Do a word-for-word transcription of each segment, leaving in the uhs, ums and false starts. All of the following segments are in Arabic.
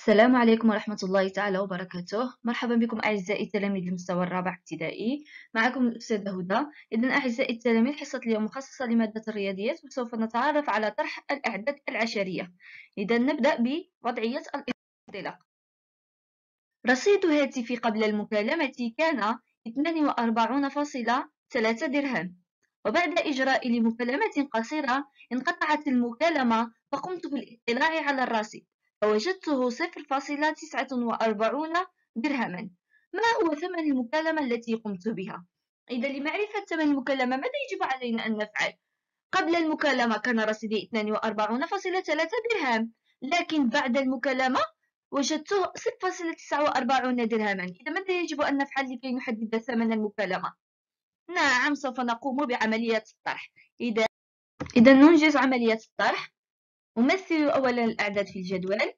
السلام عليكم ورحمة الله تعالى وبركاته. مرحبا بكم أعزائي تلاميذ المستوى الرابع ابتدائي. معكم الأستاذة هدى. إذن أعزائي التلاميذ، حصة اليوم مخصصة لمادة الرياضيات، وسوف نتعرف على طرح الأعداد العشرية. إذا نبدأ بوضعية الانطلاق. رصيد هاتفي قبل المكالمة كان اثنان وأربعون فاصلة ثلاثة درهم، وبعد إجراء لمكالمة قصيرة انقطعت المكالمة، فقمت بالاطلاع على الرصيد فوجدته صفر فاصلة تسعة وأربعين درهما. ما هو ثمن المكالمة التي قمت بها؟ إذا لمعرفة ثمن المكالمة ماذا يجب علينا أن نفعل؟ قبل المكالمة كان رصيدي اثنان وأربعون فاصلة ثلاثة درهم، لكن بعد المكالمة وجدته صفر فاصلة تسعة وأربعين درهما. إذا ماذا يجب أن نفعل لكي نحدد ثمن المكالمة؟ نعم، سوف نقوم بعملية الطرح. إذا إذا ننجز عملية الطرح. أمثل أولا الأعداد في الجدول.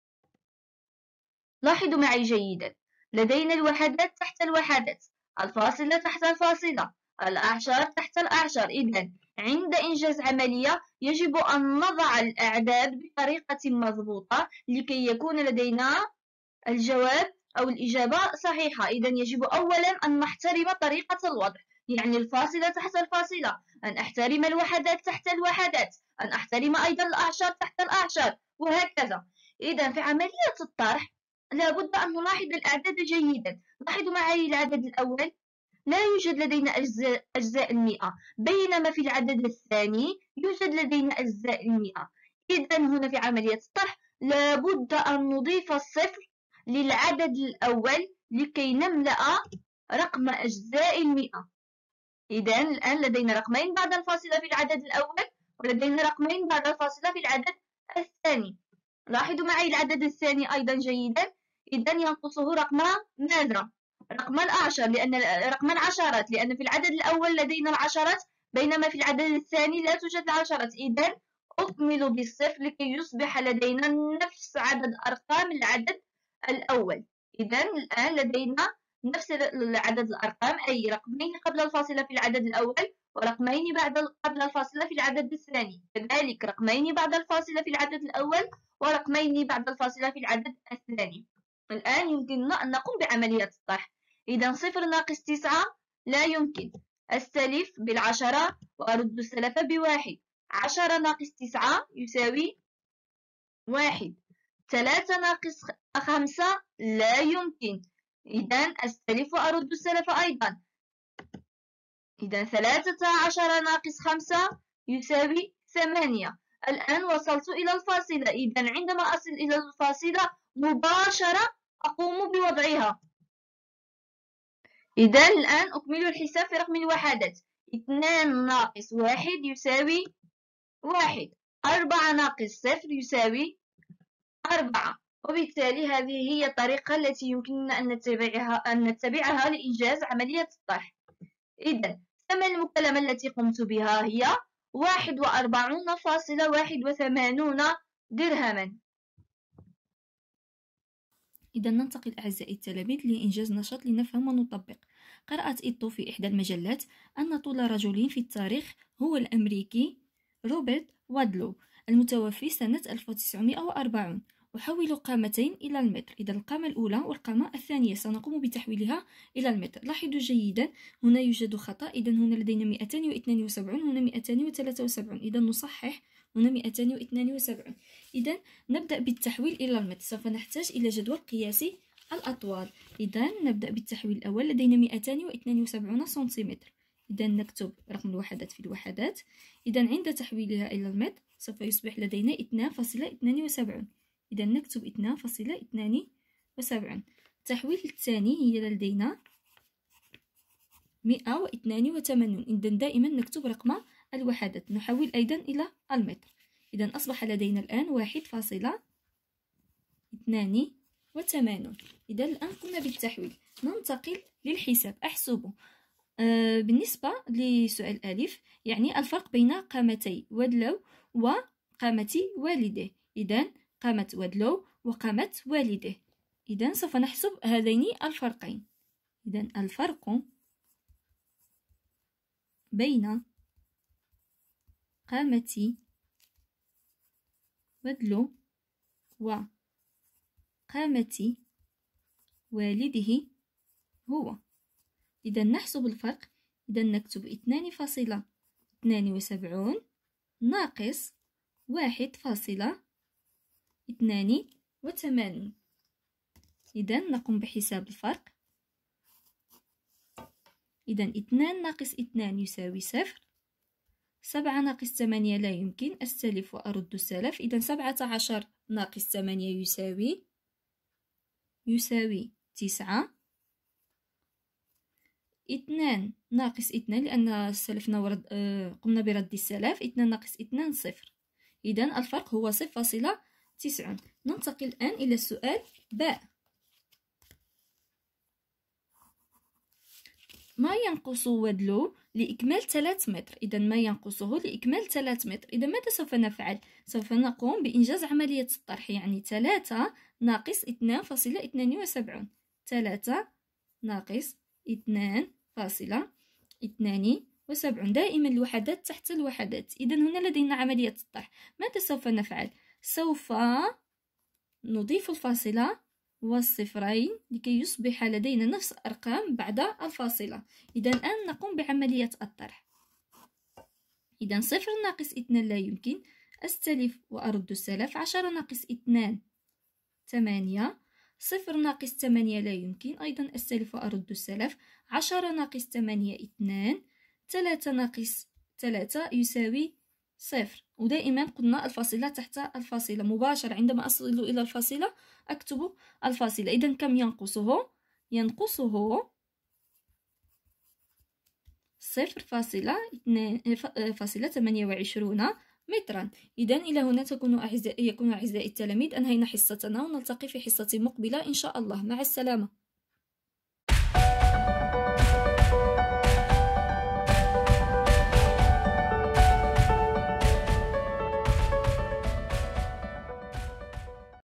لاحظوا معي جيدا، لدينا الوحدات تحت الوحدات، الفاصلة تحت الفاصلة، الأعشار تحت الأعشار. إذا عند إنجاز عملية يجب أن نضع الأعداد بطريقة مضبوطة لكي يكون لدينا الجواب أو الإجابة صحيحة. إذا يجب أولا أن نحترم طريقة الوضع، يعني الفاصلة تحت الفاصلة، أن أحترم الوحدات تحت الوحدات، أن أحترم أيضا الأعشار تحت الأعشار، وهكذا. إذا في عملية الطرح لابد أن نلاحظ الأعداد جيدا. لاحظوا معي العدد الأول لا يوجد لدينا أجزاء, أجزاء المئة، بينما في العدد الثاني يوجد لدينا أجزاء المئة. إذا هنا في عملية الطرح لابد أن نضيف الصفر للعدد الأول لكي نملأ رقم أجزاء المئة. إذا الآن لدينا رقمين بعد الفاصلة في العدد الأول، ولدينا رقمين بعد الفاصلة في العدد الثاني. لاحظوا معي العدد الثاني أيضا جيدا. إذا ينقصه رقم ماذا؟ رقم الأعشار، لأن رقم العشرات، لأن في العدد الأول لدينا العشرات بينما في العدد الثاني لا توجد العشرات. إذا أكمل بالصفر لكي يصبح لدينا نفس عدد أرقام العدد الأول. إذا الآن لدينا نفس عدد الأرقام، أي رقمين قبل الفاصلة في العدد الأول ورقمين بعد قبل الفاصلة في العدد الثاني، كذلك رقمين بعد الفاصلة في العدد الأول ورقمين بعد الفاصلة في العدد الثاني. الآن يمكننا أن نقوم بعملية الطرح. إذا صفر ناقص تسعة لا يمكن، أستلف بالعشرة وأرد السلف بواحد. عشرة ناقص تسعة يساوي واحد. ثلاثة ناقص خمسة لا يمكن، إذا أستلف وأرد السلف أيضا. إذا ثلاثة عشر ناقص خمسة يساوي ثمانية. الآن وصلت إلى الفاصلة. إذا عندما أصل إلى الفاصلة مباشرة أقوم بوضعها. إذا الآن أكمل الحساب في رقم الوحدات. اثنان ناقص واحد يساوي واحد. أربعة ناقص صفر يساوي أربعة. وبالتالي هذه هي الطريقة التي يمكننا أن نتبعها, أن نتبعها لإنجاز عملية الطرح. إذا ثمن المكالمة التي قمت بها هي واحد وأربعون فاصلة واحد وثمانون درهما. إذا ننتقل أعزائي التلاميذ لإنجاز نشاط لنفهم ونطبق. قرأت إيطو في إحدى المجلات أن طول رجل في التاريخ هو الأمريكي روبرت وادلو المتوفي سنة ألف وتسعمائة وأربعين. أحول قامتين إلى المتر. إذا القامة الأولى والقامة الثانية سنقوم بتحويلها إلى المتر. لاحظوا جيدا، هنا يوجد خطأ. إذا هنا لدينا مئتين واثنين وسبعين، هنا مئتين وثلاثة وسبعين. إذا نصحح، هنا مئتين واثنين وسبعين. إذا نبدأ بالتحويل إلى المتر. سوف نحتاج إلى جدول قياسي الأطوال. إذا نبدأ بالتحويل الأول. لدينا مئتين واثنين وسبعين سنتيمتر. إذا نكتب رقم الوحدات في الوحدات. إذا عند تحويلها إلى المتر سوف يصبح لدينا اثنان فاصلة اثنان وسبعين. إذا نكتب اثنان فاصلة اثنان وسبعين. التحويل الثاني هي لدينا مئة واثنان وثمانون. إذا دائما نكتب رقم الوحدات، نحول أيضا إلى المتر. إذا أصبح لدينا الآن واحد فاصلة اثنان وثمانون. إذا الآن قمنا بالتحويل. ننتقل للحساب. أحسب. آه بالنسبة لسؤال ألف، يعني الفرق بين قامتي ودلو وقامة والده. إذا قامة ودلو وقامة والده. إذا سوف نحسب هذين الفرقين. إذا الفرق بين قامة ودلو وقامة قامة والده هو. إذا نحسب الفرق. إذا نكتب اثنان فاصلة اثنان وسبعون ناقص واحد فاصلة اثنان وثمانين. إذا نقوم بحساب الفرق. إذا اثنان ناقص اثنان يساوي صفر. سبعة ناقص ثمانية لا يمكن، أستلف وأرد السلف. إذا سبعة عشر ناقص ثمانية يساوي يساوي تسعة. اثنان ناقص اثنان لأن استلفنا ورد آه قمنا برد السلف. اثنان ناقص اثنان صفر. إذا الفرق هو صفر فاصلة تسعون. ننتقل الآن إلى السؤال باء. ما ينقص ودلو لإكمال ثلاثة متر؟ إذا ما ينقصه لإكمال ثلاثة متر. إذا ماذا سوف نفعل؟ سوف نقوم بإنجاز عملية الطرح، يعني ثلاثة ناقص اثنان فاصلة اثنان وسبعون. ثلاثة ناقص اثنان فاصلة اثنان وسبعون. دائما الوحدات تحت الوحدات. إذا هنا لدينا عملية الطرح. ماذا سوف نفعل؟ سوف نضيف الفاصلة والصفرين لكي يصبح لدينا نفس الأرقام بعد الفاصلة. إذا الآن نقوم بعملية الطرح. إذا صفر ناقص اثنان لا يمكن، أستلف وأرد السلف. عشرة ناقص اثنان ثمانية. صفر ناقص ثمانية لا يمكن، أيضا أستلف وأرد السلف. عشرة ناقص ثمانية اثنان. ثلاثة ناقص ثلاثة يساوي صفر. ودائما قلنا الفاصلة تحت الفاصلة مباشرة. عندما أصل إلى الفاصلة أكتب الفاصلة. إذا كم ينقصه؟ ينقصه صفر فاصلة فاصلة ثمانية وعشرون مترا. إذا إلى هنا تكون أعزائي يكون أعزائي التلاميذ أنهينا حصتنا، ونلتقي في حصة مقبلة إن شاء الله. مع السلامة.